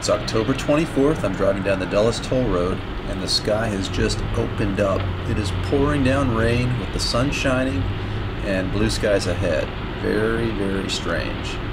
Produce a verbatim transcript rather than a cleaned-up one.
It's October twenty-fourth. I'm driving down the Dulles Toll Road, and the sky has just opened up. It is pouring down rain with the sun shining and blue skies ahead. Very, very strange.